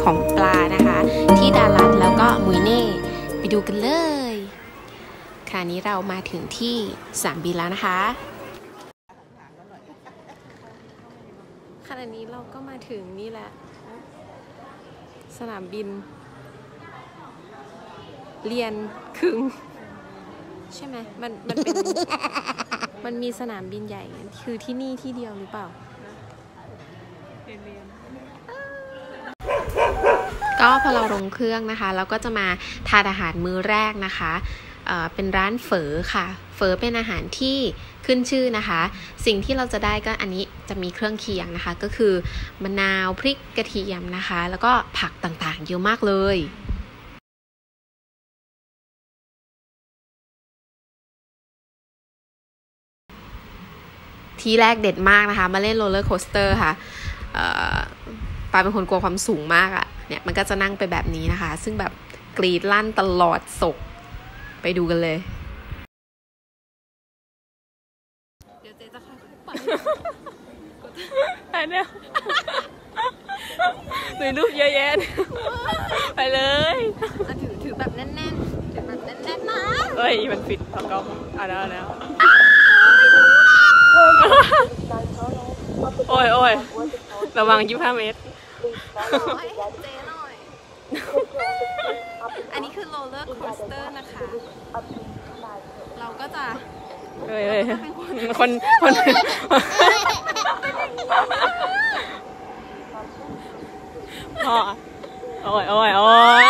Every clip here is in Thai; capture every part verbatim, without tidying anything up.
ของปลานะคะที่ดาลัดแล้วก็มุยเน่ไปดูกันเลยค่ะนี้เรามาถึงที่สนามบินแล้วนะคะขณะนี้เราก็มาถึงนี่แหละสนามบินเรียนคึงใช่ไหมมันมันเป็น มันมีสนามบินใหญ่คือที่นี่ที่เดียวหรือเปล่าก็พอเราลงเครื่องนะคะเราก็จะมาทานอาหารมื้อแรกนะคะเอ่อเป็นร้านเฝอค่ะเฝอเป็นอาหารที่ขึ้นชื่อนะคะสิ่งที่เราจะได้ก็อันนี้จะมีเครื่องเคียงนะคะก็คือมะนาวพริกกระเทียมนะคะแล้วก็ผักต่างๆเยอะมากเลยที่แรกเด็ดมากนะคะมาเล่นโรลเลอร์โคสเตอร์ค่ะปาเป็นคนกลัวความสูงมากอะเนี่ยมันก็จะนั่งไปแบบนี้นะคะซึ่งแบบกรีดลั่นตลอดศกไปดูกันเลยเดี๋ยวเจ๊จะค่อยๆไปไปเนี่ยหนูรูปเยอะแยะไปเลยถือถือแบบแน่นๆถือแบบแน่นๆนะเฮ้ยมันฟิตพอกล้องอ่ะแล้วแล้วโอ้ยโอ้ยระวังยี่สิบห้าเมตรเจ๊หน่อยอันนี้คือโรลเลอร์โคสเตอร์นะคะเราก็จะเฮ้ยเฮ้ยคนคนพ่อโอ้ยโอ้ยโอ้ย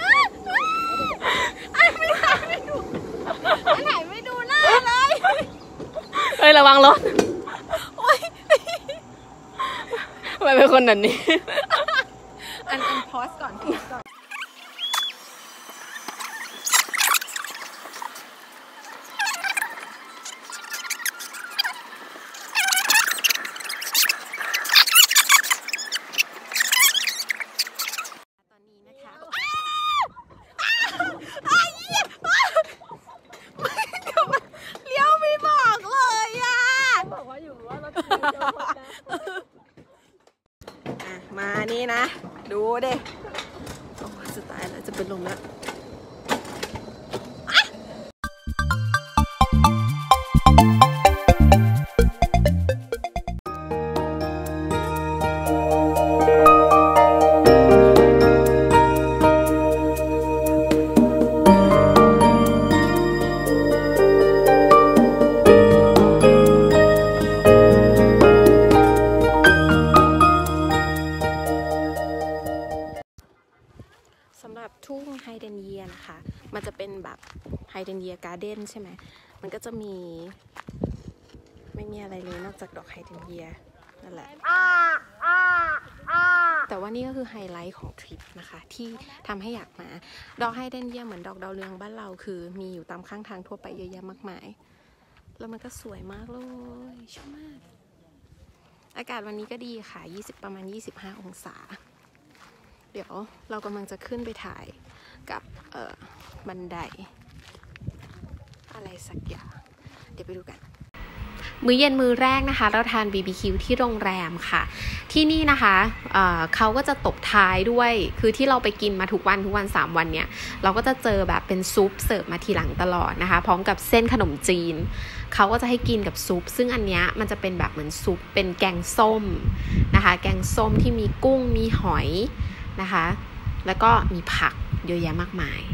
ไอ้ไม่ถ่ายไม่ดูไอ้ถ่ายไม่ดูหน้าเลยเฮ้ยระวังรถโอ้ยทำไมเป็นคนแบบนี้อันอันพอสก่อนพอสก่อนมานี่นะดูดิโอ้สุดท้ายแล้วจะเป็นลมแล้วสำหรับทุ่งไฮเดนเยียนะคะมันจะเป็นแบบไฮเดนเยียการ์เด้นใช่ไหมมันก็จะมีไม่มีอะไรเลยนอกจากดอกไฮเดนเยียนั่นแหละแต่ว่านี่ก็คือไฮไลท์ของทริปนะคะที่ทำให้อยากมาดอกไฮเดนเยียเหมือนดอกดาวเรืองบ้านเราคือมีอยู่ตามข้างทางทั่วไปเยอะแยะมากมายแล้วมันก็สวยมากเลยชอบมากอากาศวันนี้ก็ดีค่ะยี่สิบประมาณยี่สิบห้าองศาเดี๋ยวเรากำลังจะขึ้นไปถ่ายกับบันไดอะไรสักอย่างเดี๋ยวไปดูกันมื้อเย็นมื้อแรกนะคะเราทาน บี บี คิว ที่โรงแรมค่ะที่นี่นะคะเอ่อเขาก็จะตบท้ายด้วยคือที่เราไปกินมาทุกวันทุกวันสามวันเนี่ยเราก็จะเจอแบบเป็นซุปเสิร์ฟมาทีหลังตลอดนะคะพร้อมกับเส้นขนมจีนเขาก็จะให้กินกับซุปซึ่งอันเนี้ยมันจะเป็นแบบเหมือนซุปเป็นแกงส้มนะคะแกงส้มที่มีกุ้งมีหอยนะคะแล้วก็มีผักเยอะแยะมากมาย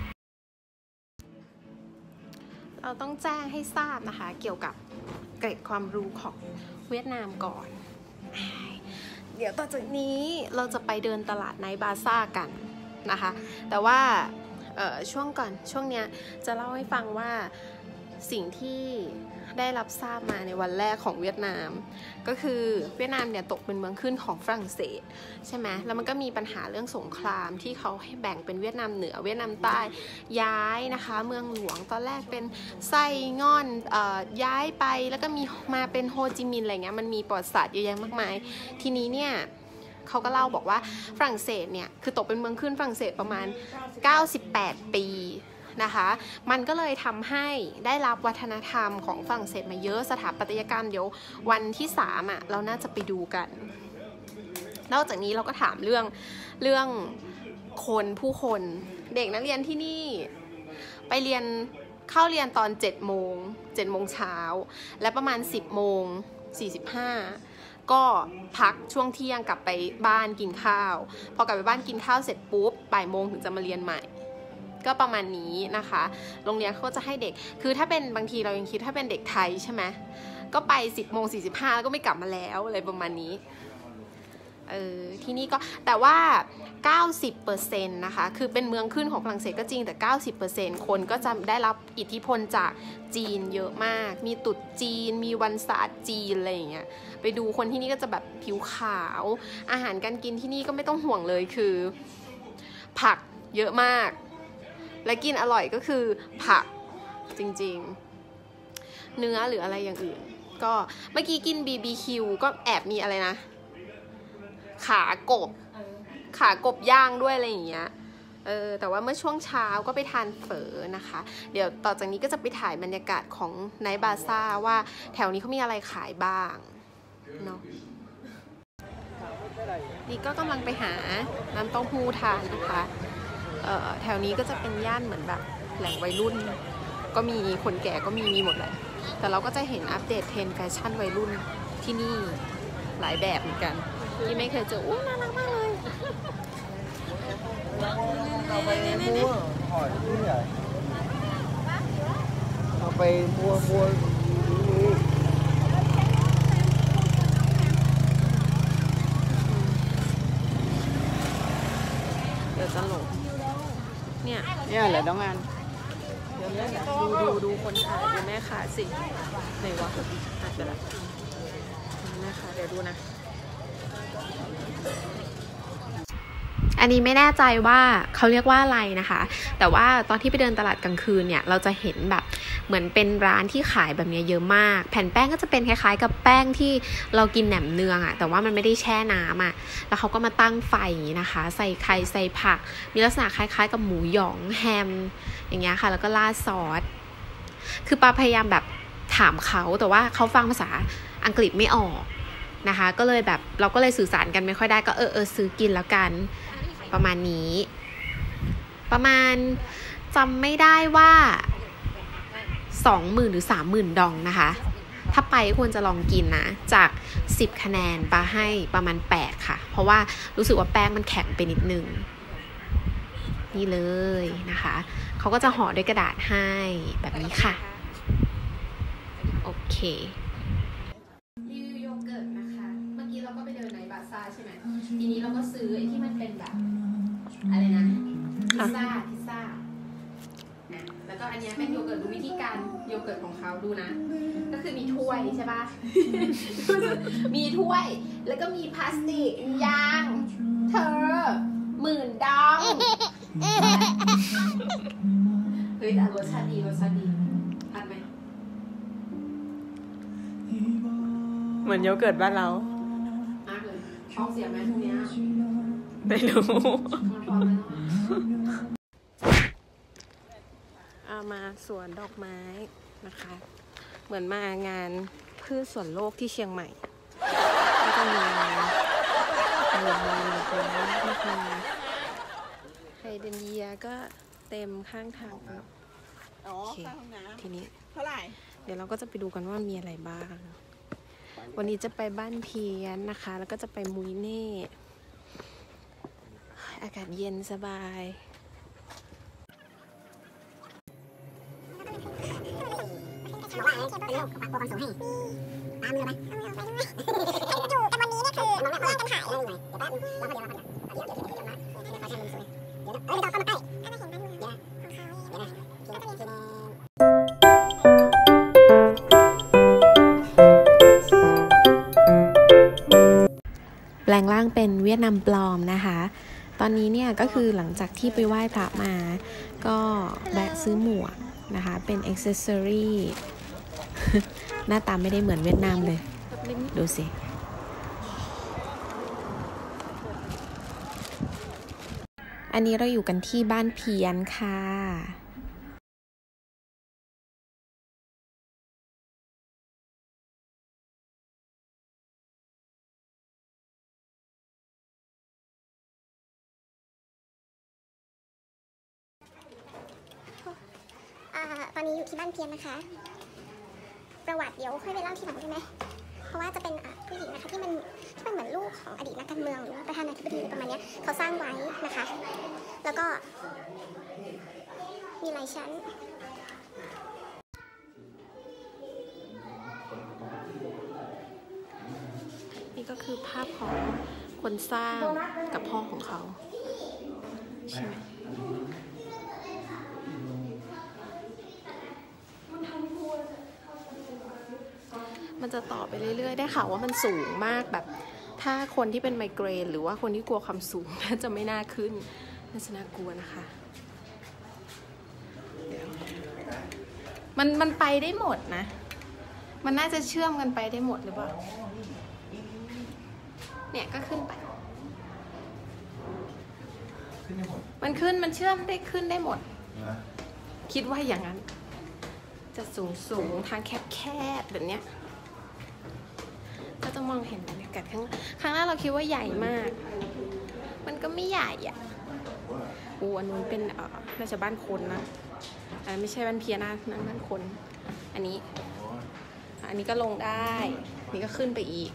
เราต้องแจ้งให้ทราบนะคะเกี่ยวกับเกร็ดความรู้ของเวียดนามก่อนเดี๋ยวต่อจากนี้เราจะไปเดินตลาดไนท์บาซ่ากันนะคะแต่ว่าช่วงก่อนช่วงเนี้ยจะเล่าให้ฟังว่าสิ่งที่ได้รับทราบมาในวันแรกของเวียดนามก็คือเวียดนามเนี่ยตกเป็นเมืองขึ้นของฝรั่งเศสใช่ไหมแล้วมันก็มีปัญหาเรื่องสงครามที่เขาให้แบ่งเป็นเวียดนามเหนือเวียดนามใต้ย้ายนะคะเมืองหลวงตอนแรกเป็นไส้ง่อนเอ่อย้ายไปแล้วก็มีมาเป็นโฮจิมินห์อะไรเงี้ยมันมีประวัติศาสตร์เยอะแยะมากมายทีนี้เนี่ยเขาก็เล่าบอกว่าฝรั่งเศสเนี่ยคือตกเป็นเมืองขึ้นฝรั่งเศสประมาณเก้าสิบแปดปีนะคะมันก็เลยทำให้ได้รับวัฒนธรรมของฝรั่งเศสมาเยอะสถาปัตยกรรมเดี๋ยววันที่สามอ่ะเราน่าจะไปดูกันนอกจากนี้เราก็ถามเรื่องเรื่องคนผู้คนเด็กนักเรียนที่นี่ไปเรียนเข้าเรียนตอนเจ็ดโมงเจ็ดโมงเช้าและประมาณสิบโมงสี่สิบห้าก็พักช่วงเที่ยงกลับไปบ้านกินข้าวพอกลับไปบ้านกินข้าวเสร็จปุ๊บบ่ายโมงถึงจะมาเรียนใหม่ก็ประมาณนี้นะคะโรงเรียนเขาก็จะให้เด็กคือถ้าเป็นบางทีเรายังคิดถ้าเป็นเด็กไทยใช่ไหมก็ไปสิบโมงสี่สิบห้าแล้วก็ไม่กลับมาแล้วอะไรประมาณนี้เออที่นี่ก็แต่ว่า เก้าสิบเปอร์เซ็นต์ นะคะคือเป็นเมืองขึ้นของฝรั่งเศสก็จริงแต่ เก้าสิบเปอร์เซ็นต์ คนก็จะได้รับอิทธิพลจากจีนเยอะมากมีตรุษจีนมีวันศาสตร์จีนอะไรอย่างเงี้ยไปดูคนที่นี่ก็จะแบบผิวขาวอาหารการกินที่นี่ก็ไม่ต้องห่วงเลยคือผักเยอะมากและกินอร่อยก็คือผักจริงๆเนื้อหรืออะไรอย่างอื่นก็เมื่อกี้กิน บี บี คิว ก็แอบมีอะไรนะขากบขากบย่างด้วยอะไรอย่างเงี้ยเออแต่ว่าเมื่อช่วงเช้าก็ไปทานเฝอนะคะเดี๋ยวต่อจากนี้ก็จะไปถ่ายบรรยากาศของไนท์บาซ่าว่าแถวนี้เขามีอะไรขายบ้างเนาะนี่ก็กำลังไปหาน้ำเต้าหู้ทานนะคะเอ่อแถวนี้ก็จะเป็นย่านเหมือนแบบแหล่งวัยรุ่นก็มีคนแก่ก็มีมีหมดแหละแต่เราก็จะเห็นอัปเดตเทรนด์แฟชั่นวัยรุ่นที่นี่หลายแบบเหมือนกันที่ไม่เคยเจออู้น่ารักมากเลยเอาไปmua hỏi như vậyเอาไปmua mua เดี๋ยวจะหลงเนี่ยเนี่ยแหละน้องอันดูดูดูคนขายดูแม่ขายสิไหนวะอาจจะละแม่ขายเดี๋ยวดูนะอันนี้ไม่แน่ใจว่าเขาเรียกว่าอะไรนะคะแต่ว่าตอนที่ไปเดินตลาดกลางคืนเนี่ยเราจะเห็นแบบเหมือนเป็นร้านที่ขายแบบนี้เยอะมากแผ่นแป้งก็จะเป็นคล้ายๆกับแป้งที่เรากินแหนมเนืองอะแต่ว่ามันไม่ได้แช่น้ำอะแล้วเขาก็มาตั้งไฟนะคะใส่ไข่ใส่ผักมีลักษณะคล้ายๆกับหมูหยองแฮมอย่างเงี้ยค่ะแล้วก็ราดซอสคือปาพยายามแบบถามเขาแต่ว่าเขาฟังภาษาอังกฤษไม่ออกนะคะก็เลยแบบเราก็เลยสื่อสารกันไม่ค่อยได้ก็เออเออซื้อกินแล้วกันประมาณนี้ประมาณจำไม่ได้ว่าสองหมื่นหรือสามหมื่นดองนะคะถ้าไปควรจะลองกินนะจากสิบคะแนนปาให้ประมาณแปดค่ะเพราะว่ารู้สึกว่าแป้งมันแข็งไปนิดนึงนี่เลยนะคะเขาก็จะห่อด้วยกระดาษให้แบบนี้ค่ะโอเครีวิวโยเกิร์ตนะคะเมื่อกี้เราก็ไปเดินในบาซ่าใช่ไหมทีนี้เราก็ซื้อไอ้ที่มันเป็นแบบอะไรนะพิซซ่าพิซซ่าแล้วก็อันนี้เป็นโยเกิร์ตดูวิธีการโยเกิร์ตของเขาดูนะก็คือมีถ้วยใช่ปะ มีถ้วยแล้วก็มีพลาสติกยางเธอหมื่นดองเฮ้ยแต่รสชาติดีรสชาติดีทานไหมเหมือนโยเกิร์ตบ้านเรามากเลยออกเสียงไหมพวกนี้ไม่รู้เอามาสวนดอกไม้นะคะเหมือนมางานพืชสวนโลกที่เชียงใหม่ก็จะมีมีมีมีไฮเดรนเยียก็เต็มข้างทางโอเคทีนี้เท่าไหร่เดี๋ยวเราก็จะไปดูกันว่ามีอะไรบ้างวันนี้จะไปบ้านเพียนนะคะแล้วก็จะไปมุยเน่อากาศเย็นสบายบอกว่าเป็นโรคความสูงให้ตามมือไหมอยู่กันวันนี้เนี่ยคือมองหน้ากันถ่ายอะไรหน่อยเดี๋ยวแป๊บนึงแล้วก็เดี๋ยวเราเดี๋ยวเดี๋ยวเดี๋ยวเดี๋ยวมาเดี๋ยวเขาทำมุมสวยเดี๋ยวเออเดี๋ยวเข้ามาใกล้ถ้าไม่เห็นบ้านเมืองเดี๋ยวนะเดี๋ยวนะทีละทีละแปลงร่างเป็นเวียดนามปลอมนะคะตอนนี้เนี่ยก็คือหลังจากที่ไปไหว้พระมาก็แวะซื้อหมวกนะคะเป็นอ็อกเซสซอรี่หน้าตาไม่ได้เหมือนเวียดนามเลยดูสิอันนี้เราอยู่กันที่บ้านเพียนค่ะตอนนี้อยู่ที่บ้านเพียนนะคะประวัติเดี๋ยวค่อยไปเล่าทีหลังได้ไหมเพราะว่าจะเป็นผู้หญิงนะคะที่มันที่มันเหมือนลูกของอดีตนักการเมืองหรือว่าประธานาธิบดีประมาณนี้เขาสร้างไว้นะคะแล้วก็มีหลายชั้นนี่ก็คือภาพของคนสร้างกับพ่อของเขาใช่ไหมมันจะต่อไปเรื่อยๆได้ข่าวว่ามันสูงมากแบบถ้าคนที่เป็นไมเกรนหรือว่าคนที่กลัวความสูงน่าจะไม่น่าขึ้นน่าจะน่ากลัวนะคะมันมันไปได้หมดนะมันน่าจะเชื่อมกันไปได้หมดหรือเปล่าเนี่ยก็ขึ้นไปมันขึ้นมันเชื่อมได้ขึ้นได้หมดคิดว่าอย่างนั้นจะสูงสูงทางแคบๆแบบเนี้ยก็จะมองเห็นบรรยากาศข้างข้างหน้าเราคิดว่าใหญ่มากมันก็ไม่ใหญ่อ่ะอูอันนู้นเป็นเอ่อน่าจะบ้านคนนะอันนั้นไม่ใช่บ้านเพียนะนั่นบ้านคนอันนี้อันนี้ก็ลงได้นี่ก็ขึ้นไปอีก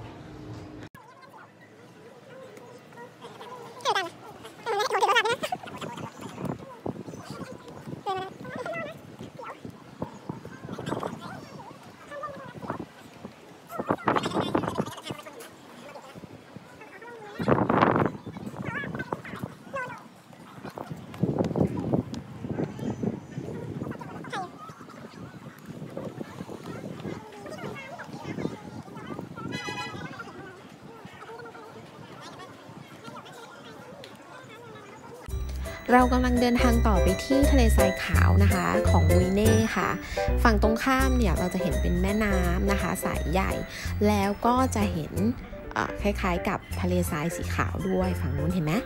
เรากำลังเดินทางต่อไปที่ทะเลทรายขาวนะคะของมุยเน่ค่ะฝั่งตรงข้ามเนี่ยเราจะเห็นเป็นแม่น้ำนะคะสายใหญ่แล้วก็จะเห็นคล้ายๆกับทะเลทรายสีขาวด้วยฝั่งนู้นเห็นไหม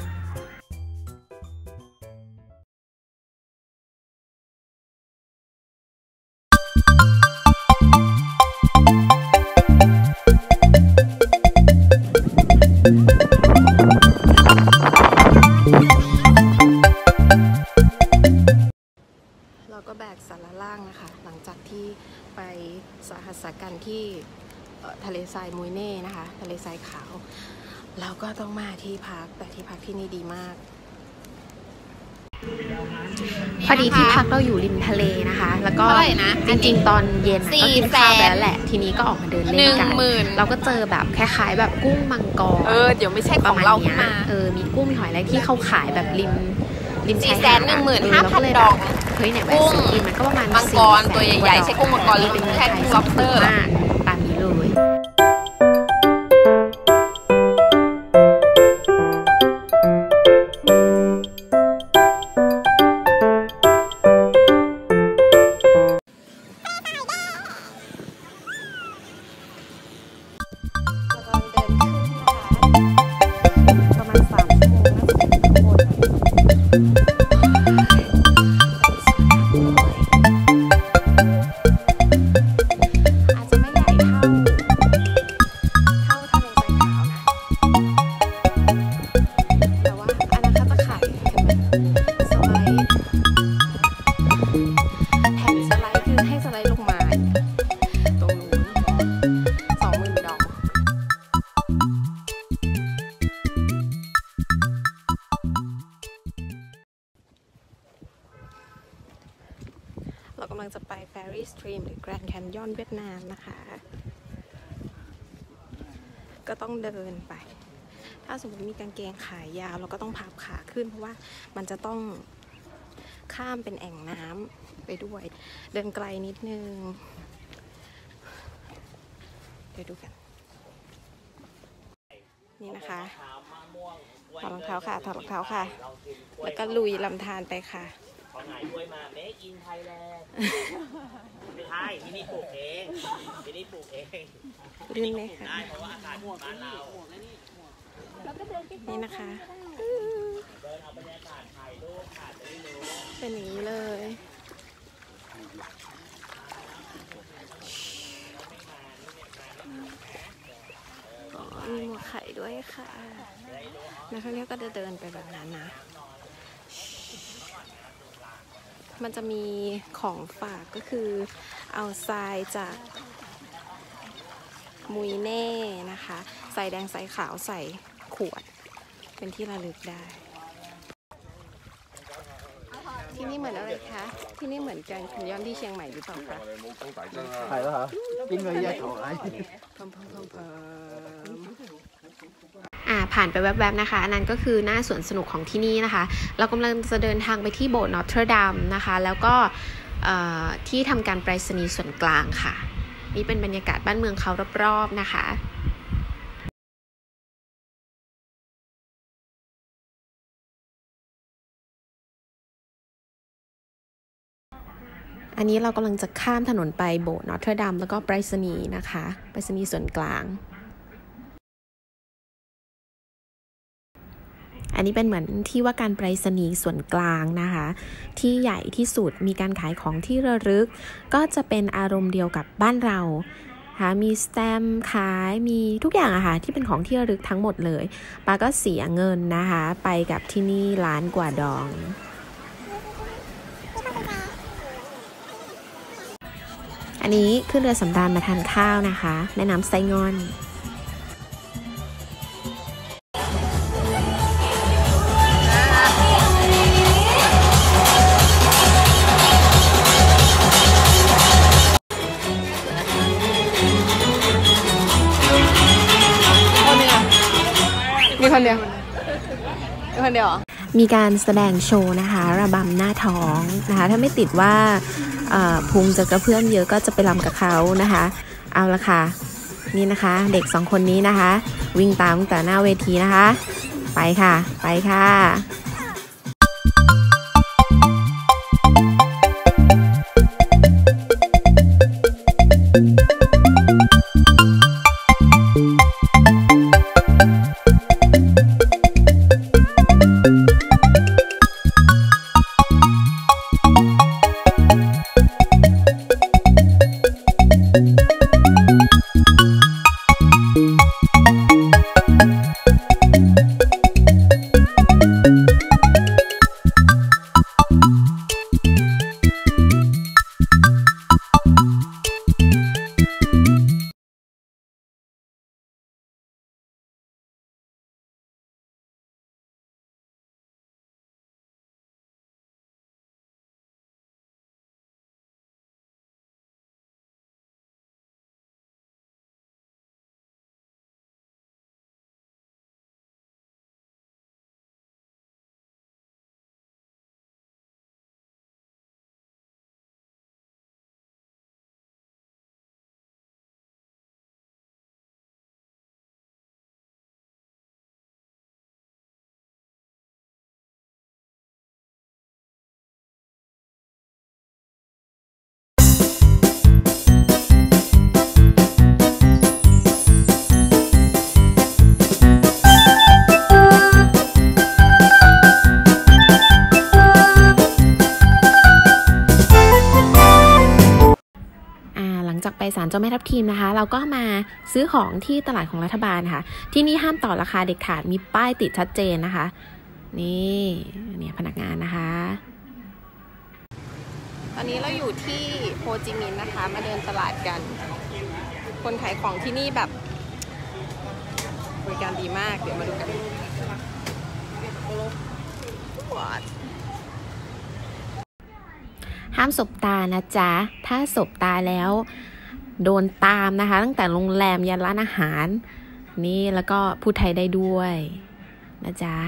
ก็แบกสาระล่างนะคะหลังจากที่ไปสาหัสกันที่ทะเลทรายมุยเน่นะคะทะเลทรายขาวแล้วก็ต้องมาที่พักแต่ที่พักที่นี่ดีมากพอดีที่พักเราอยู่ริมทะเลนะคะแล้วก็จริงๆตอนเย็นก็กินข้าวแล้วแหละทีนี้ก็ออกมาเดินเล่นกันเราก็เจอแบบคล้ายๆแบบกุ้งมังกรเออเดี๋ยวไม่ใช่ของเราขึ้นมาเออมีกุ้งมีหอยอะไรที่เขาขายแบบริมริมชายหาดหนึ่งหมื่นห้าพันดอกเฮ้ยเนี่ยแหวนซื้อกินมันก็ประมาณมังกรตัวใหญ่ๆใช้กุ้งมังกรหรือเป็นแค่กุ้งล็อบสเตอร์มากตามนี้เลยเรากำลังจะไป Fairy Stream หรือ Grand Canyon เวียดนามนะคะก็ต้องเดินไปถ้าสมมติมีกางเกงขายาวเราก็ต้องพับขาขึ้นเพราะว่ามันจะต้องข้ามเป็นแอ่งน้ำไปด้วยเดินไกลนิดนึงเดี๋ยวดูกันนี่นะคะถอดรองเท้าค่ะถอดรองเท้าค่ะแล้วก็ลุยลำธารไปค่ะขอหายด้วยมา Make in Thailand ไม่ใช่ที่นี่ปลูกเองที่นี่ปลูกเองลื่นไหมคะเพราะว่าอากาศบ้านเรานี่นะคะเดินเอาบรรยากาศถ่ายรูปถ่ายไปเรื่อยๆเป็นอย่างนี้เลยมีหมวกไข่ด้วยค่ะนักท่องเที่ยวก็จะเดินไปแบบนั้นนะมันจะมีของฝากก็คือเอาทรายจากมุยเน่นะคะใส่แดงใส่ขาวใส่ขวดเป็นที่ระลึกได้ที่นี่เหมือนอะไรคะที่นี่เหมือนกันคุณย้อนที่เชียงใหม่หรือเปล่าคะ係啦嚇，邊個一個嚟？ พมพมพมพมอ่าผ่านไปแวบๆนะคะอันนั้นก็คือหน้าสวนสนุกของที่นี่นะคะเรากำลังจะเดินทางไปที่โบสถ์นอตเทอร์ดัมนะคะแล้วก็ที่ทำการไปรษณีย์ส่วนกลางค่ะนี่เป็นบรรยากาศบ้านเมืองเขารอบๆนะคะอันนี้เรากำลังจะข้ามถนนไปโบสถ์นอตเทอร์ดัมแล้วก็ไปรษณีย์นะคะไปรษณีย์ส่วนกลางอันนี้เป็นเหมือนที่ว่าการไปรษณีย์ส่วนกลางนะคะที่ใหญ่ที่สุดมีการขายของที่ระลึกก็จะเป็นอารมณ์เดียวกับบ้านเราค่ะมีสแตมป์ขายมีทุกอย่างอะค่ะที่เป็นของที่ระลึกทั้งหมดเลยปาก็เสียเงินนะคะไปกับที่นี่ล้านกว่าดองอันนี้ขึ้นเรือสำราญมาทานข้าวนะคะแม่น้ำไซงอนมีคนเดียวมีคนเดียวมีการแสดงโชว์นะคะระบำหน้าท้องนะคะถ้าไม่ติดว่าพุงจะกระเพื่อมเยอะก็จะไปรำกับเขานะคะเอาละค่ะนี่นะคะเด็กสองคนนี้นะคะวิ่งตามแต่หน้าเวทีนะคะไปค่ะไปค่ะ จากไปศาลเจ้าแม่ทับทิมนะคะเราก็มาซื้อของที่ตลาดของรัฐบาลค่ะที่นี่ห้ามต่อราคาเด็ดขาดมีป้ายติดชัดเจนนะคะนี่เนี่ยพนักงานนะคะตอนนี้เราอยู่ที่โฮจิมินห์นะคะมาเดินตลาดกันคนขายของที่นี่แบบบริการดีมากเดี๋ยวมาดูกันห้ามสบตานะจ๊ะถ้าสบตาแล้วโดนตามนะคะตั้งแต่โรงแรมยันร้านอาหารนี่แล้วก็พูดไทยได้ด้วยนะจ๊ะ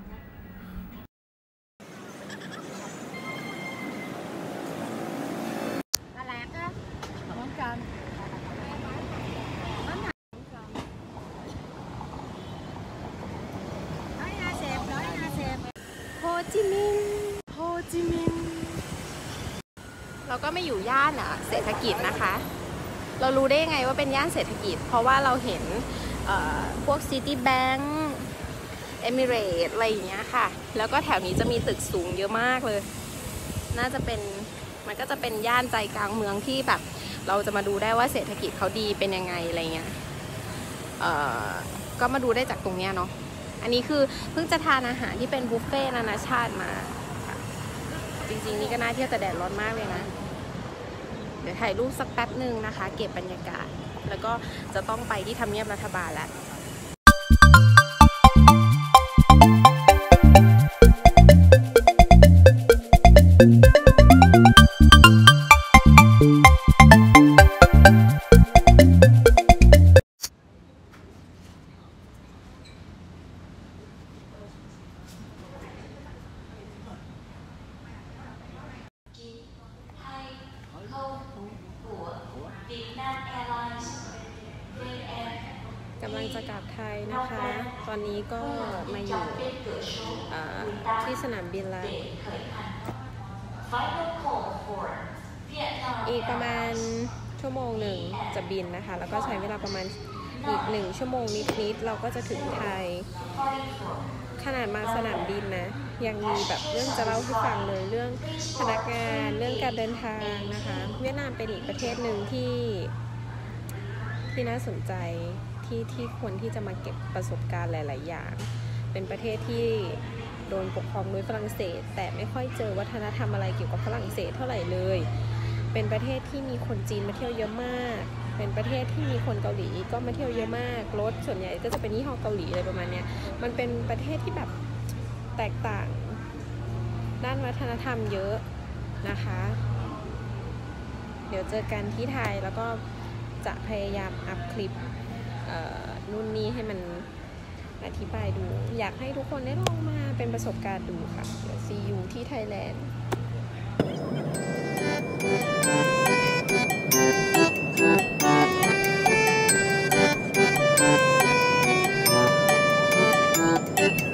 โฮจิมินห์โฮจิมินห์เราก็ไม่อยู่ย่านอ่ะเศรษฐกิจนะคะเรารู้ได้ยังไงว่าเป็นย่านเศรษฐกิจเพราะว่าเราเห็นพวก City Bank Emirates อะไรอย่างเงี้ยค่ะแล้วก็แถวนี้จะมีตึกสูงเยอะมากเลยน่าจะเป็นมันก็จะเป็นย่านใจกลางเมืองที่แบบเราจะมาดูได้ว่าเศรษฐกิจเขาดีเป็นยังไงอะไรเงี้ยก็มาดูได้จากตรงเนี้ยเนาะอันนี้คือเพิ่งจะทานอาหารที่เป็นบุฟเฟ่ต์นานาชาติมาจริงๆนี่ก็น่าเที่ยวแต่แดดร้อนมากเลยนะ เดี๋ยวถ่ายรูปสักแป๊บหนึ่งนะคะ เก็บบรรยากาศ แล้วก็จะต้องไปที่ทำเนียบรัฐบาลแล้วกำลังจะกลับไทยนะคะ ตอนนี้ก็มาอยู่ที่สนามบินแล้ว อีกประมาณชั่วโมงหนึ่งจะบินนะคะ แล้วก็ใช้เวลาประมาณอีกหนึ่งชั่วโมงนิดๆเราก็จะถึงไทย ขนาดมาสนามบินนะยังมีแบบเรื่องจะเล่าให้ฟังเลยเรื่องพนักงานเรื่องการเดินทางนะคะ เวียดนามเป็นอีกประเทศหนึ่งที่ที่น่าสนใจที่ที่ควรที่จะมาเก็บประสบการณ์หลายๆอย่างเป็นประเทศที่โดนปกครองโดยฝรั่งเศสแต่ไม่ค่อยเจอวัฒนธรรมอะไรเกี่ยวกับฝรั่งเศสเท่าไหร่เลยเป็นประเทศที่มีคนจีนมาเที่ยวเยอะมากเป็นประเทศที่มีคนเกาหลีก็มาเที่ยวเยอะมากรถส่วนใหญ่ก็จะเป็นยี่ห้อเกาหลีอะไรประมาณนี้มันเป็นประเทศที่แบบแตกต่างด้านวัฒนธรรมเยอะนะคะเดี๋ยวเจอกันที่ไทยแล้วก็จะพยายามอัพคลิปนู่นนี่ให้มันอธิบายดูอยากให้ทุกคนได้ลองมาเป็นประสบการณ์ดูค่ะเดี๋ยว see you ที่ไทยแลนด์ Thank you.